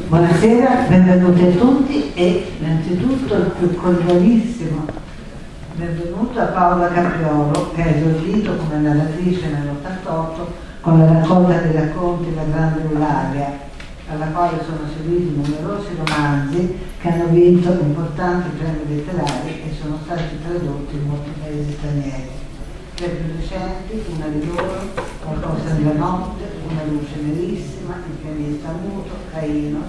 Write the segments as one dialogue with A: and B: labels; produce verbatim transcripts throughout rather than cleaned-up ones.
A: Buonasera, benvenuti a tutti e innanzitutto il più cordialissimo benvenuto a Paola Capriolo, che ha esordito come narratrice nell'ottantotto con la raccolta dei racconti La Grande Eulalia, alla quale sono seguiti numerosi romanzi che hanno vinto importanti premi letterari e sono stati tradotti in molti paesi stranieri. Le più recenti, una di loro, Qualcosa nella notte, Una luce nerissima, Il pianista muto, Caino,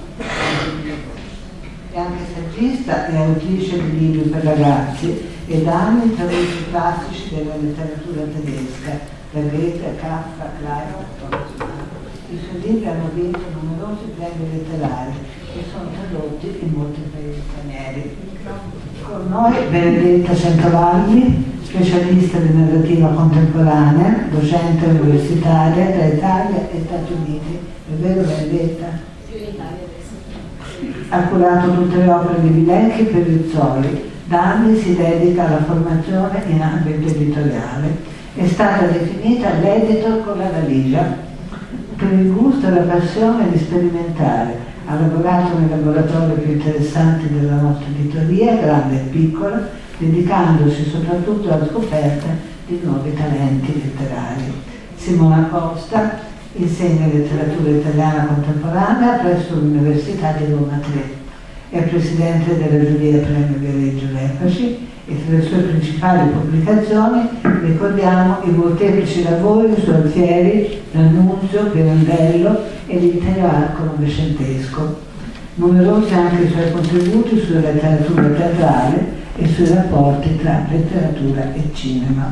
A: è anche saggista e autrice di libri per ragazzi e da anni traduce classici della letteratura tedesca, da Goethe a Kafka, Klein. I suoi libri hanno vinto numerosi premi letterari e sono tradotti in molti paesi stranieri. Con noi Benedetta Centovalli, specialista di narrativa contemporanea, docente universitaria tra Italia e Stati Uniti. È vero, Benedetta?
B: Più in Italia adesso.
A: Ha curato tutte le opere di Vilecchi per Rizzoli. Da anni si dedica alla formazione in ambito editoriale. È stata definita l'editor con la valigia per il gusto e la passione di sperimentare. Ha lavorato nei laboratori più interessanti della nostra editoria, grande e piccola, dedicandosi soprattutto alla scoperta di nuovi talenti letterari. Simona Costa insegna letteratura italiana contemporanea presso l'Università di Roma tre. È presidente della giuria Premio Viareggio Lepaci e tra le sue principali pubblicazioni ricordiamo i molteplici lavori su Alfieri, D'Annunzio, Pirandello e l'intero arco novecentesco. Numerosi anche i suoi contributi sulla letteratura teatrale e sui rapporti tra letteratura e cinema.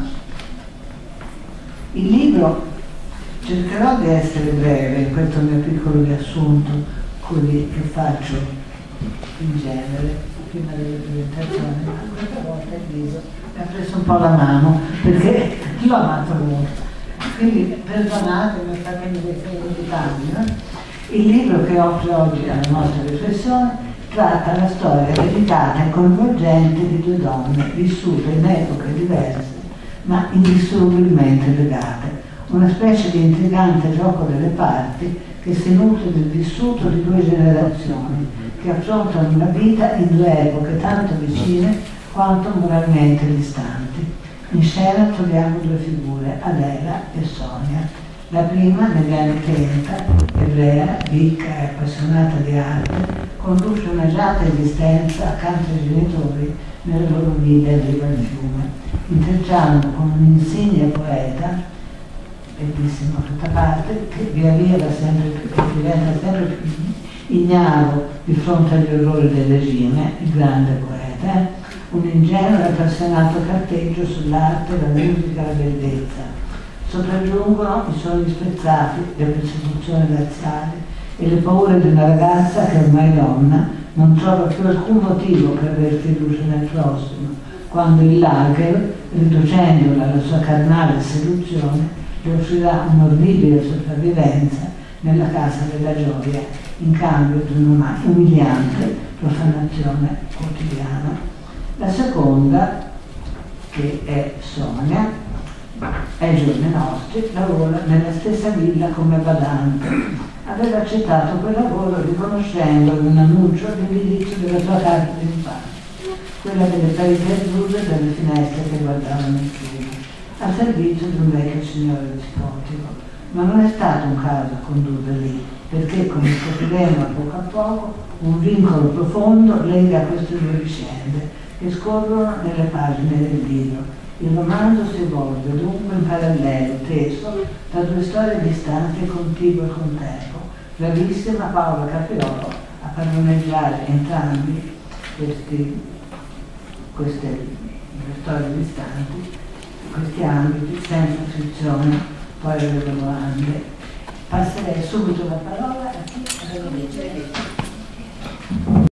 A: Il libro, cercherò di essere breve in questo mio piccolo riassunto, così che faccio in genere prima delle presentazioni, ma questa volta il viso mi ha preso un po' la mano perché l'ho amato molto, quindi perdonatemi, fatemi dei segni panni. Eh? Il libro che offre oggi alla nostra riflessione tratta la storia delicata e coinvolgente di due donne vissute in epoche diverse ma indissolubilmente legate, una specie di intrigante gioco delle parti che si nutre del vissuto di due generazioni che affrontano la vita in due epoche tanto vicine quanto moralmente distanti. In scena troviamo due figure, Adela e Sonia. La prima, negli anni trenta, ebrea, ricca e appassionata di arte, conduce un'agiata esistenza accanto ai genitori nelle loro ville a riva al fiume, intrecciando con un insigne poeta, bellissimo a tutta parte, che via via va sempre più, che diventa sempre più ignaro di fronte agli orrori del regime, il grande poeta, eh? un ingenuo e appassionato carteggio sull'arte, la musica e la bellezza. Sopraggiungono i sogni spezzati, le persecuzioni razziali e le paure di una ragazza che ormai donna non trova più alcun motivo per aver fiducia nel prossimo, quando il lager, riducendola alla sua carnale seduzione, le offrirà un'orribile sopravvivenza nella casa della gioia in cambio di una umiliante profanazione quotidiana. La seconda, che è Sonia, ai giorni nostri lavora nella stessa villa come badante. Aveva accettato quel lavoro riconoscendo in un annuncio l'indirizzo della sua casa d'infanzia, quella delle pareti azzurre e delle finestre che guardavano il fiume, a servizio di un vecchio signore dispotico. Ma non è stato un caso a condurre lì, perché, come scopriremo a poco a poco, un vincolo profondo lega queste due vicende che scorrono nelle pagine del libro. Il romanzo si svolge dunque in parallelo, teso, da due storie distanti e contigue con tempo. Bravissima Paola Capriolo a padroneggiare entrambi questi, queste due storie distanti, questi ambiti, senza frizione, poi alle domande. Passerei subito la parola a chi deve leggere.